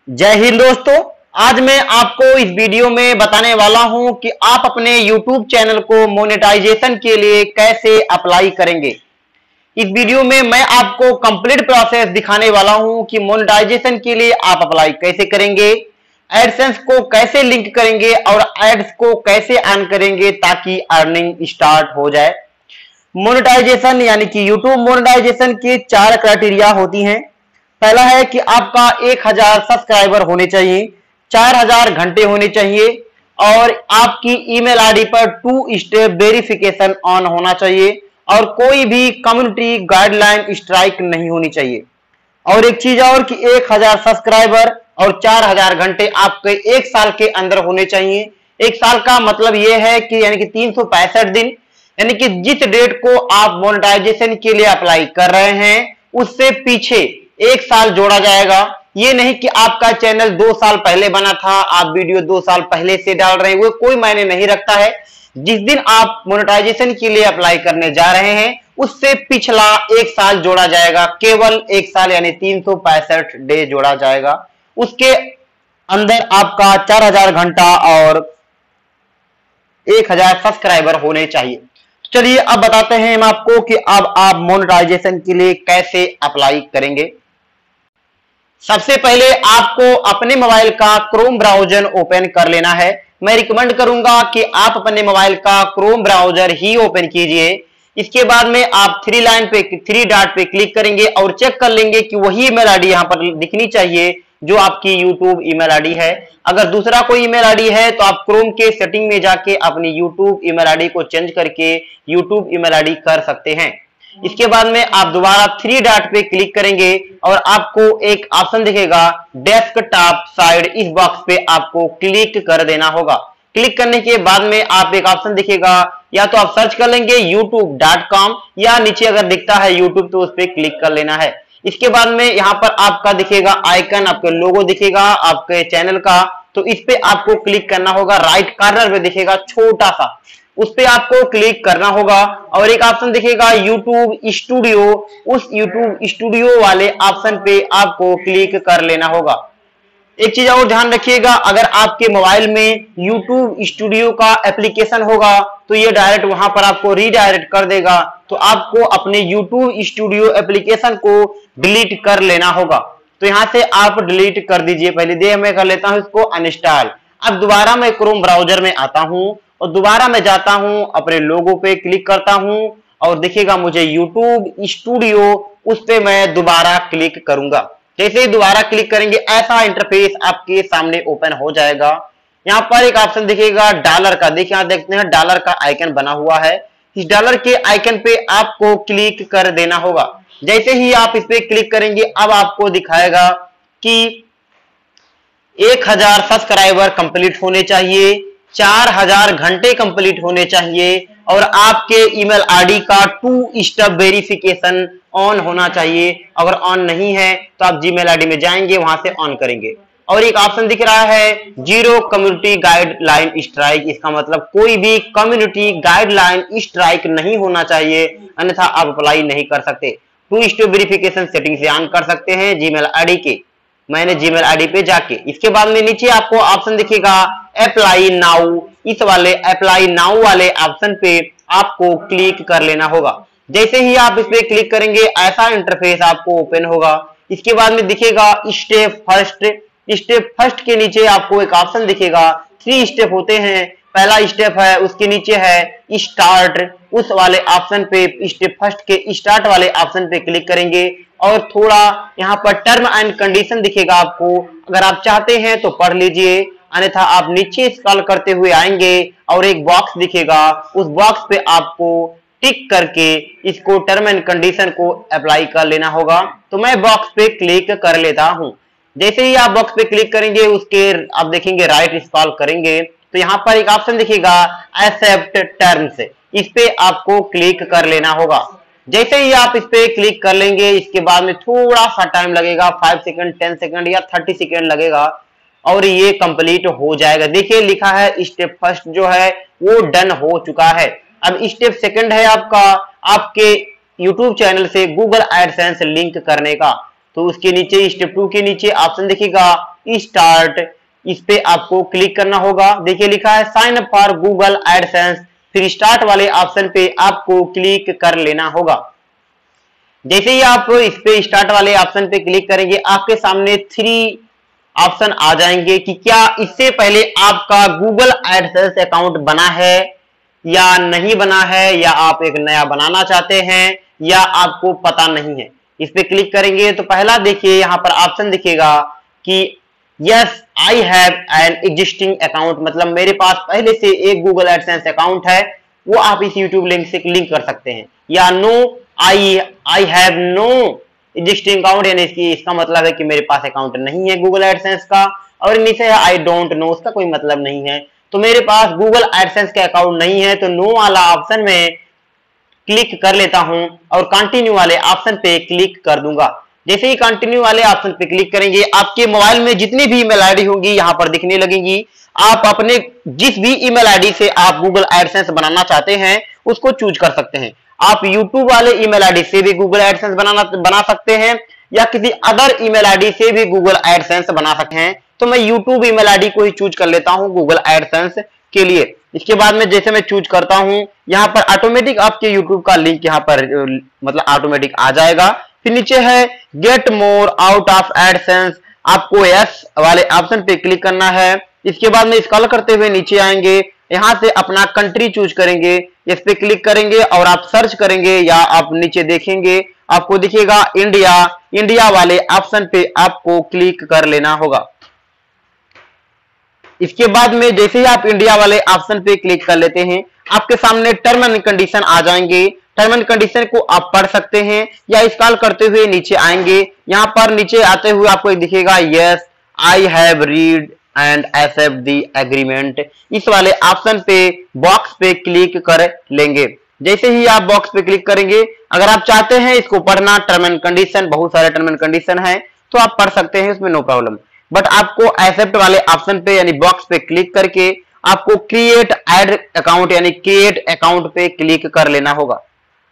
जय हिंद दोस्तों। आज मैं आपको इस वीडियो में बताने वाला हूं कि आप अपने YouTube चैनल को मोनेटाइजेशन के लिए कैसे अप्लाई करेंगे। इस वीडियो में मैं आपको कंप्लीट प्रोसेस दिखाने वाला हूं कि मोनेटाइजेशन के लिए आप अप्लाई कैसे करेंगे, एडसेंस को कैसे लिंक करेंगे और एड्स को कैसे अर्न करेंगे ताकि अर्निंग स्टार्ट हो जाए। मोनेटाइजेशन यानी कि YouTube मोनेटाइजेशन के 4 क्राइटेरिया होती हैं। पहला है कि आपका 1000 सब्सक्राइबर होने चाहिए, 4000 घंटे होने चाहिए और आपकी ईमेल आईडी पर 2 स्टेप वेरिफिकेशन ऑन होना चाहिए और कोई भी कम्युनिटी गाइडलाइन स्ट्राइक नहीं होनी चाहिए। और एक चीज और कि 1000 सब्सक्राइबर और 4000 घंटे आपके 1 साल के अंदर होने चाहिए। 1 साल का मतलब यह है कि यानी कि 365 दिन, यानी कि जिस डेट को आप मोनेटाइजेशन के लिए अप्लाई कर रहे हैं उससे पीछे 1 साल जोड़ा जाएगा। ये नहीं कि आपका चैनल 2 साल पहले बना था, आप वीडियो 2 साल पहले से डाल रहे हैं, वो कोई मायने नहीं रखता है। जिस दिन आप मोनेटाइजेशन के लिए अप्लाई करने जा रहे हैं उससे पिछला 1 साल जोड़ा जाएगा। केवल 1 साल यानी 365 डे जोड़ा जाएगा। उसके अंदर आपका 4000 घंटा और 1000 सब्सक्राइबर होने चाहिए। चलिए अब बताते हैं हम आपको कि अब आप मोनेटाइजेशन के लिए कैसे अप्लाई करेंगे। सबसे पहले आपको अपने मोबाइल का क्रोम ब्राउजर ओपन कर लेना है। मैं रिकमेंड करूंगा कि आप अपने मोबाइल का क्रोम ब्राउजर ही ओपन कीजिए। इसके बाद में आप 3 डॉट पे क्लिक करेंगे और चेक कर लेंगे कि वही ईमेल आईडी यहां पर दिखनी चाहिए जो आपकी YouTube ईमेल आईडी है। अगर दूसरा कोई ईमेल आईडी है तो आप क्रोम के सेटिंग में जाके अपनी YouTube ईमेल आईडी को चेंज करके YouTube ईमेल आईडी कर सकते हैं। इसके बाद में आप दोबारा 3 डॉट पे क्लिक करेंगे और आपको एक ऑप्शन दिखेगा डेस्कटॉप साइड। इस बॉक्स पे आपको क्लिक कर देना होगा। क्लिक करने के बाद में आप एक ऑप्शन दिखेगा, या तो आप सर्च कर लेंगे youtube.com या नीचे अगर दिखता है YouTube तो उस पर क्लिक कर लेना है। इसके बाद में यहाँ पर आपका दिखेगा आइकन, आपके लोगो दिखेगा आपके चैनल का, तो इस पे आपको क्लिक करना होगा। राइट कॉर्नर पे दिखेगा छोटा सा, उस पे आपको क्लिक करना होगा और एक ऑप्शन दिखेगा YouTube स्टूडियो। उस YouTube स्टूडियो वाले ऑप्शन पे आपको क्लिक कर लेना होगा। एक चीज और ध्यान रखिएगा, अगर आपके मोबाइल में YouTube स्टूडियो का एप्लीकेशन होगा तो ये डायरेक्ट वहां पर आपको रीडायरेक्ट कर देगा, तो आपको अपने YouTube स्टूडियो एप्लीकेशन को डिलीट कर लेना होगा। तो यहां से आप डिलीट कर दीजिए। पहले मैं कर लेता हूं इसको अनइंस्टॉल। अब दोबारा मैं क्रोम ब्राउजर में आता हूं और दोबारा मैं जाता हूं, अपने लोगो पे क्लिक करता हूं और दिखेगा मुझे YouTube स्टूडियो, उस पे मैं दोबारा क्लिक करूंगा। जैसे ही दोबारा क्लिक करेंगे ऐसा इंटरफेस आपके सामने ओपन हो जाएगा। यहाँ पर एक ऑप्शन दिखेगा डॉलर का, देखिए यहाँ देखते हैं डॉलर का आइकन बना हुआ है। इस डॉलर के आइकन पे आपको क्लिक कर देना होगा। जैसे ही आप इस पे क्लिक करेंगे अब आपको दिखाएगा कि 1000 सब्सक्राइबर कंप्लीट होने चाहिए, 4000 घंटे कंप्लीट होने चाहिए और आपके ईमेल आईडी का 2 स्टेप वेरिफिकेशन ऑन होना चाहिए। अगर ऑन नहीं है तो आप जीमेल आईडी में जाएंगे, वहां से ऑन करेंगे। और एक ऑप्शन दिख रहा है 0 कम्युनिटी गाइडलाइन स्ट्राइक। इसका मतलब कोई भी कम्युनिटी गाइडलाइन स्ट्राइक नहीं होना चाहिए, अन्यथा आप अप्लाई नहीं कर सकते। 2 स्टेप वेरिफिकेशन सेटिंग से ऑन कर सकते हैं जीमेल आईडी के। मैंने जीमेल आईडी पे जाके, इसके बाद में नीचे आपको ऑप्शन दिखेगा अप्लाई नाउ। इस वाले अप्लाई नाउ वाले ऑप्शन पे आपको क्लिक कर लेना होगा। जैसे ही आप इस पे क्लिक करेंगे ऐसा इंटरफेस आपको ओपन होगा। इसके बाद में दिखेगा स्टेप फर्स्ट। स्टेप फर्स्ट के नीचे आपको एक ऑप्शन दिखेगा, 3 स्टेप होते हैं। पहला स्टेप है, उसके नीचे है स्टार्ट। उस वाले ऑप्शन पे, स्टेप फर्स्ट के स्टार्ट वाले ऑप्शन पे क्लिक करेंगे और थोड़ा यहाँ पर टर्म एंड कंडीशन दिखेगा आपको। अगर आप चाहते हैं तो पढ़ लीजिए, अन्यथा आप नीचे स्क्रॉल करते हुए आएंगे और एक बॉक्स दिखेगा, उस बॉक्स पे आपको टिक करके इसको टर्म एंड कंडीशन को अप्लाई कर लेना होगा। तो मैं बॉक्स पे क्लिक कर लेता हूं। जैसे ही आप बॉक्स पे क्लिक करेंगे उसके आप देखेंगे राइट स्क्रॉल करेंगे तो यहाँ पर एक ऑप्शन दिखेगा एक्सेप्ट टर्म्स। इस पे आपको क्लिक कर लेना होगा। जैसे ही आप इस पे क्लिक कर लेंगे इसके बाद में थोड़ा सा टाइम लगेगा, 5 सेकंड, 10 सेकंड या 30 सेकंड लगेगा और ये कंप्लीट हो जाएगा। देखिए लिखा है स्टेप फर्स्ट जो है वो डन हो चुका है। अब स्टेप सेकंड है आपका आपके YouTube चैनल से गूगल एडसेंस लिंक करने का। तो उसके नीचे स्टेप 2 के नीचे ऑप्शन दिखेगा स्टार्ट, इस पे आपको क्लिक करना होगा। देखिए लिखा है sign up for Google AdSense, फिर स्टार्ट वाले ऑप्शन पे आपको क्लिक कर लेना होगा। जैसे ही आप इस पे स्टार्ट वाले ऑप्शन पे क्लिक करेंगे आपके सामने 3 ऑप्शन आ जाएंगे कि क्या इससे पहले आपका गूगल एडसेंस अकाउंट बना है या नहीं बना है, या आप एक नया बनाना चाहते हैं, या आपको पता नहीं है। इस पे क्लिक करेंगे तो पहला देखिए यहाँ पर ऑप्शन दिखेगा कि yes I have an existing account, मतलब मेरे पास पहले से एक गूगल एडसेंस अकाउंट है, वो आप इस यूट्यूब लिंक से लिंक कर सकते हैं। या no I have no existing account, यानी इसका मतलब है कि मेरे पास अकाउंट नहीं है गूगल एडसेंस का। और नीचे है आई डोंट नो, उसका कोई मतलब नहीं है। तो मेरे पास गूगल एडसेंस का अकाउंट नहीं है, तो नो वाला ऑप्शन में क्लिक कर लेता हूं और कंटिन्यू वाले ऑप्शन पे क्लिक कर दूंगा। जैसे ही कंटिन्यू वाले ऑप्शन पे क्लिक करेंगे आपके मोबाइल में जितनी भी ईमेल आईडी होंगी यहां पर दिखने लगेंगी। आप अपने जिस भी ईमेल आईडी से आप गूगल एडसेंस बनाना चाहते हैं उसको चूज कर सकते हैं। आप यूट्यूब वाले ईमेल आईडी से भी गूगल एडसेंस बना सकते हैं, या किसी अदर ईमेल आईडी से भी गूगल एडसेंस बना सकते हैं। तो मैं यूट्यूब ईमेल आईडी को ही चूज कर लेता हूं गूगल एडसेंस के लिए। इसके बाद में जैसे मैं चूज करता हूं यहाँ पर ऑटोमेटिक आपके यूट्यूब का लिंक यहाँ पर मतलब ऑटोमेटिक आ जाएगा। फिर नीचे है get more out of AdSense, आपको यस वाले ऑप्शन पे क्लिक करना है। इसके बाद में स्क्रॉल करते हुए नीचे आएंगे, यहां से अपना कंट्री चूज करेंगे, इस पे क्लिक करेंगे और आप सर्च करेंगे या आप नीचे देखेंगे आपको दिखेगा इंडिया, इंडिया वाले ऑप्शन पे आपको क्लिक कर लेना होगा। इसके बाद में जैसे ही आप इंडिया वाले ऑप्शन पे क्लिक कर लेते हैं आपके सामने टर्म एंड कंडीशन आ जाएंगे। टर्म एंड कंडीशन को आप पढ़ सकते हैं या स्क्रॉल करते हुए नीचे आएंगे। यहाँ पर नीचे आते हुए आपको दिखेगा yes I have read and accept the agreement, इस वाले ऑप्शन पे बॉक्स पे क्लिक कर लेंगे। जैसे ही आप बॉक्स पे क्लिक करेंगे, अगर आप चाहते हैं इसको पढ़ना टर्म एंड कंडीशन, बहुत सारे टर्म एंड कंडीशन है तो आप पढ़ सकते हैं, उसमें नो प्रॉब्लम। बट आपको एक्सेप्ट वाले ऑप्शन पे यानी बॉक्स पे क्लिक करके आपको क्रिएट ऐड अकाउंट यानी क्रिएट अकाउंट पे क्लिक कर लेना होगा।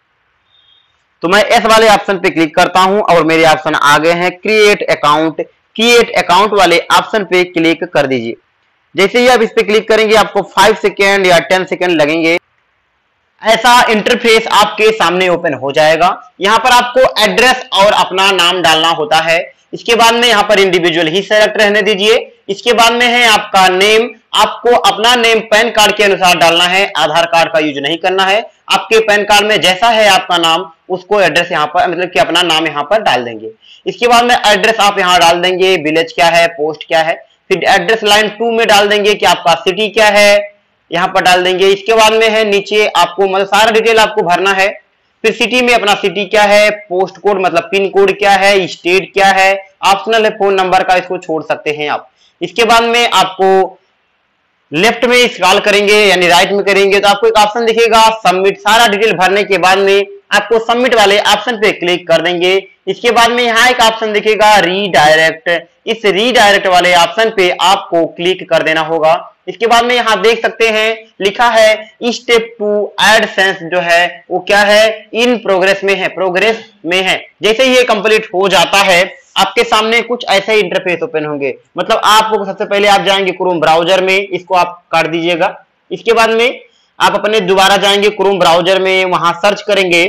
तो मैं इस वाले ऑप्शन पे क्लिक करता हूं और मेरे ऑप्शन आ गए हैं क्रिएट अकाउंट। क्रिएट अकाउंट वाले ऑप्शन पे क्लिक कर दीजिए। जैसे ही आप इस पे क्लिक करेंगे आपको 5 सेकेंड या 10 सेकेंड लगेंगे, ऐसा इंटरफेस आपके सामने ओपन हो जाएगा। यहाँ पर आपको एड्रेस और अपना नाम डालना होता है। इसके बाद में यहाँ पर इंडिविजुअल ही सेलेक्ट रहने दीजिए। इसके बाद में है आपका नेम, आपको अपना नेम पैन कार्ड के अनुसार डालना है, आधार कार्ड का यूज नहीं करना है। आपके पैन कार्ड में जैसा है आपका नाम उसको एड्रेस यहाँ पर मतलब कि अपना नाम यहाँ पर डाल देंगे। इसके बाद में एड्रेस आप यहाँ डाल देंगे, विलेज क्या है, पोस्ट क्या है। फिर एड्रेस लाइन 2 में डाल देंगे कि आपका सिटी क्या है, यहाँ पर डाल देंगे। इसके बाद में है नीचे आपको मतलब सारा डिटेल आपको भरना है। फिर सिटी में अपना सिटी क्या है, पोस्ट कोड मतलब पिन कोड क्या है, स्टेट क्या है, ऑप्शनल है फोन नंबर का, इसको छोड़ सकते हैं आप। इसके बाद में आपको लेफ्ट में स्क्रॉल करेंगे यानी राइट में करेंगे तो आपको एक ऑप्शन दिखेगा सबमिट। सारा डिटेल भरने के बाद में आपको सबमिट वाले ऑप्शन पे क्लिक कर देंगे। इसके बाद में यहाँ एक ऑप्शन दिखेगा रीडायरेक्ट, इस रीडायरेक्ट वाले ऑप्शन पे आपको क्लिक कर देना होगा। इसके बाद में यहाँ देख सकते हैं लिखा है स्टेप 2 एडसेंस जो है वो क्या है, इन प्रोग्रेस में है, प्रोग्रेस में है। जैसे ही ये कंप्लीट हो जाता है आपके सामने कुछ ऐसे ही इंटरफेस ओपन होंगे। मतलब आपको सबसे पहले आप जाएंगे क्रोम ब्राउजर में, इसको आप काट दीजिएगा। इसके बाद में आप अपने दोबारा जाएंगे क्रोम ब्राउजर में, वहां सर्च करेंगे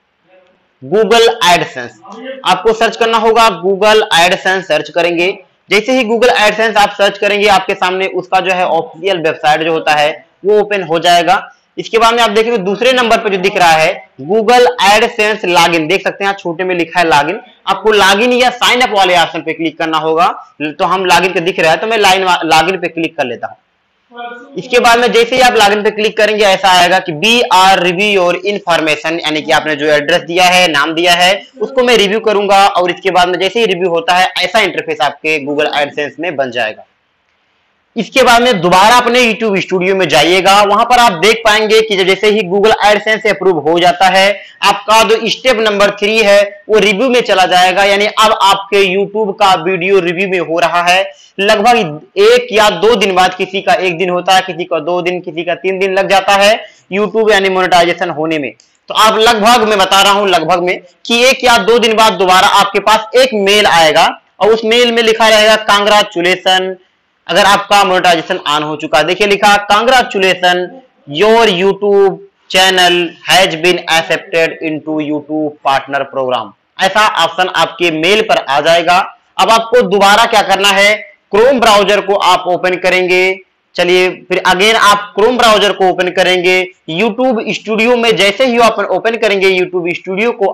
गूगल एडसेंस, आपको सर्च करना होगा गूगल एडसेंस सर्च करेंगे। जैसे ही गूगल एडसेंस आप सर्च करेंगे आपके सामने उसका जो है ऑफिशियल वेबसाइट जो होता है वो ओपन हो जाएगा। इसके बाद में आप देखेंगे दूसरे नंबर पर जो दिख रहा है गूगल एडसेंस लॉगिन, देख सकते हैं छोटे में लिखा है लॉगिन। आपको लॉगिन या साइन अप वाले ऑप्शन पे क्लिक करना होगा। तो हम लॉगिन पे दिख रहा है तो मैं लॉगिन पे क्लिक कर लेता हूं। इसके बाद में जैसे ही आप लॉगिन पे क्लिक करेंगे ऐसा आएगा कि बी आर रिव्यू योर इन्फॉर्मेशन, यानी कि आपने जो एड्रेस दिया है, नाम दिया है, उसको मैं रिव्यू करूंगा। और इसके बाद में जैसे ही रिव्यू होता है ऐसा इंटरफेस आपके गूगल एडसेंस में बन जाएगा। इसके बाद में दोबारा अपने YouTube स्टूडियो में जाइएगा, वहां पर आप देख पाएंगे कि जैसे ही गूगल एडसेंस से अप्रूव हो जाता है आपका जो स्टेप नंबर 3 है वो रिव्यू में चला जाएगा। यानी अब आपके YouTube का वीडियो रिव्यू में हो रहा है। लगभग 1 या 2 दिन बाद, किसी का 1 दिन होता है, किसी का 2 दिन, किसी का 3 दिन लग जाता है YouTube यानी मोनेटाइजेशन होने में। तो आप लगभग, मैं बता रहा हूं लगभग में, कि 1 या 2 दिन बाद दोबारा आपके पास एक मेल आएगा और उस मेल में लिखा रहेगा कांग्रेचुलेसन, अगर आपका मोनेटाइजेशन ऑन हो चुका है। देखिए लिखा congratulations your YouTube channel has been accepted into YouTube partner program, ऐसा ऑप्शन आपके मेल पर आ जाएगा। अब आपको दोबारा क्या करना है, क्रोम ब्राउजर को आप ओपन करेंगे। चलिए फिर अगेन आप क्रोम ब्राउजर को ओपन करेंगे। यूट्यूब स्टूडियो में जैसे ही आप ओपन करेंगे यूट्यूब स्टूडियो को,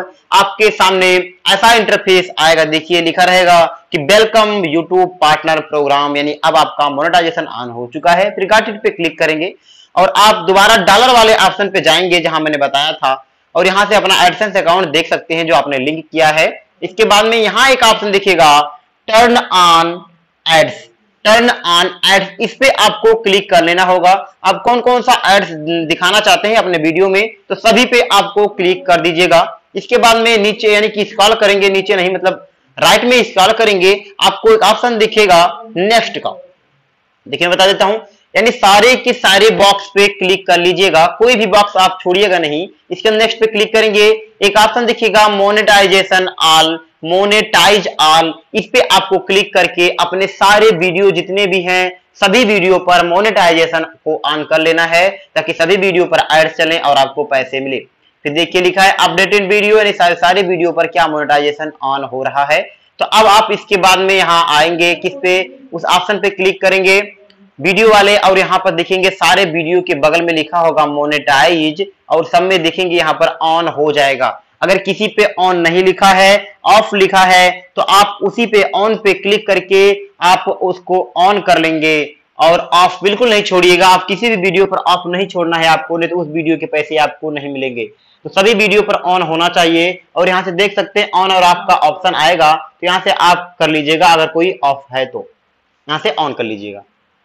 आपके सामने ऐसा इंटरफेस आएगा। देखिए लिखा रहेगा कि वेलकम यूट्यूब पार्टनर प्रोग्राम, यानी अब आपका मोनेटाइजेशन ऑन हो चुका है। फिर गॉट इट पे क्लिक करेंगे और आप दोबारा डॉलर वाले ऑप्शन पे जाएंगे जहां मैंने बताया था, और यहां से अपना एडसेंस अकाउंट देख सकते हैं जो आपने लिंक किया है। इसके बाद में यहां एक ऑप्शन दिखेगा turn on ads, turn on ads, इस पे आपको क्लिक कर लेना होगा। आप कौन कौन सा एड्स दिखाना चाहते हैं अपने वीडियो में, तो सभी पे आपको क्लिक कर दीजिएगा। इसके बाद में नीचे यानी कि स्क्रॉल करेंगे, नीचे नहीं मतलब राइट में स्क्रॉल करेंगे, आपको एक ऑप्शन दिखेगा नेक्स्ट का। देखिए बता देता हूं, यानी सारे के सारे बॉक्स पे क्लिक कर लीजिएगा, कोई भी बॉक्स आप छोड़िएगा नहीं। इसके नेक्स्ट पे क्लिक करेंगे, एक ऑप्शन दिखेगा मोनेटाइजेशन ऑल, मोनेटाइज ऑल, इस पे आपको क्लिक करके अपने सारे वीडियो जितने भी हैं सभी वीडियो पर मोनेटाइजेशन को ऑन कर लेना है, ताकि सभी वीडियो पर एड्स चलें और आपको पैसे मिले। फिर देखिए लिखा है अपडेटेड वीडियो, यानी सारे वीडियो पर क्या मोनेटाइजेशन ऑन हो रहा है। तो अब आप इसके बाद में यहाँ आएंगे, किस पे, उस ऑप्शन पे क्लिक करेंगे वीडियो वाले, और यहाँ पर देखेंगे सारे वीडियो के बगल में लिखा होगा मोनेटाइज, और सब में देखेंगे यहाँ पर ऑन हो जाएगा। अगर किसी पे ऑन नहीं लिखा है, ऑफ लिखा है, तो आप उसी पे ऑन पे क्लिक करके आप उसको ऑन कर लेंगे, और ऑफ बिल्कुल नहीं छोड़िएगा। आप किसी भी वीडियो पर ऑफ नहीं छोड़ना है आपको, नहीं तो उस वीडियो के पैसे आपको नहीं मिलेंगे। तो सभी वीडियो पर ऑन होना चाहिए, और यहाँ से देख सकते हैं ऑन और ऑफ का ऑप्शन आएगा, तो यहाँ से आप कर लीजिएगा, अगर कोई ऑफ है तो यहाँ से ऑन कर लीजिएगा।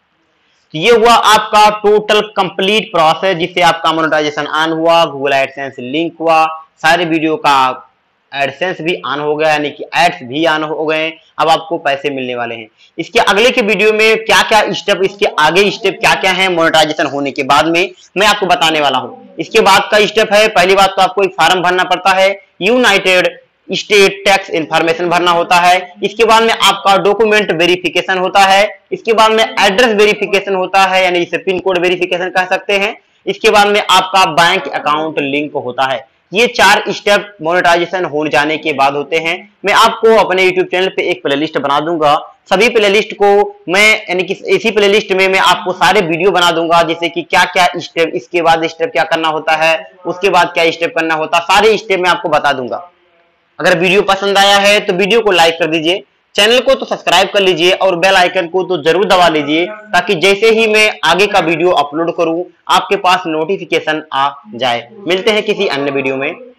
तो ये हुआ आपका टोटल कंप्लीट प्रोसेस, जिससे आपका मोनेटाइजेशन ऑन हुआ, गूगल एडसेंस लिंक हुआ, सारे वीडियो का एडसेंस भी ऑन हो गया, यानी कि एड्स भी ऑन हो गए। अब आपको पैसे मिलने वाले हैं। इसके अगले के वीडियो में क्या क्या स्टेप, इसके आगे स्टेप क्या क्या है मोनेटाइजेशन होने के बाद में, मैं आपको बताने वाला हूं। इसके बाद का स्टेप है, पहली बात तो आपको एक फॉर्म भरना पड़ता है, यूनाइटेड स्टेट टैक्स इंफॉर्मेशन भरना होता है। इसके बाद में आपका डॉक्यूमेंट वेरिफिकेशन होता है। इसके बाद में एड्रेस वेरिफिकेशन होता है, यानी इसे पिन कोड वेरिफिकेशन कह सकते हैं। इसके बाद में आपका बैंक अकाउंट लिंक होता है। ये 4 स्टेप मोनेटाइजेशन हो जाने के बाद होते हैं। मैं आपको अपने YouTube चैनल पे एक प्लेलिस्ट बना दूंगा, सभी प्लेलिस्ट को मैं यानी कि इसी प्लेलिस्ट में मैं आपको सारे वीडियो बना दूंगा, जैसे कि क्या क्या स्टेप, इसके बाद स्टेप क्या करना होता है, उसके बाद क्या स्टेप करना होता है, सारे स्टेप मैं आपको बता दूंगा। अगर वीडियो पसंद आया है तो वीडियो को लाइक कर दीजिए, चैनल को तो सब्सक्राइब कर लीजिए, और बेल आइकन को तो जरूर दबा लीजिए, ताकि जैसे ही मैं आगे का वीडियो अपलोड करूं आपके पास नोटिफिकेशन आ जाए। मिलते हैं किसी अन्य वीडियो में।